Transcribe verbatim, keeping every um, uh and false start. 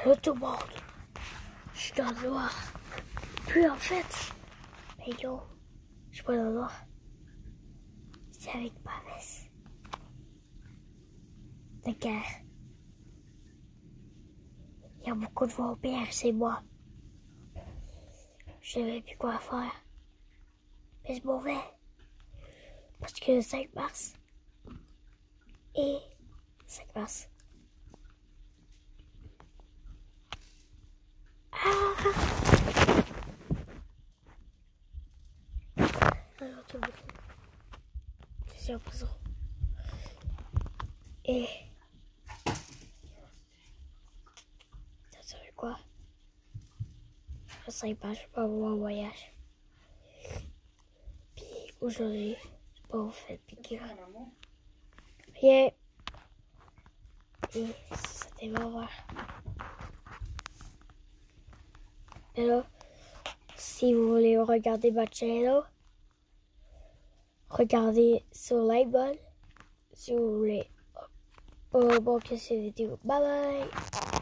Là, tout le monde. Je suis dans le noir. Puis en fait, mais yo, je suis pas dans le noir. C'est avec ma veste de guerre. Il y a beaucoup de vampires, c'est moi. Je savais plus quoi faire. Mais c'est mauvais. Parce que le cinq mars et cinq mars. Ah! Alors tout le monde. Je suis en prison. Et... ça serait quoi? Je sais pas, je vais pas avoir un voyage. Puis aujourd'hui, j'ai pas fait piqûre. Rien. Et c'était va voir. Et là, si vous voulez regarder ma chaîne, regardez sur l'iBall. Si vous voulez. Oh, bon, que c'est vidéo. Bye bye!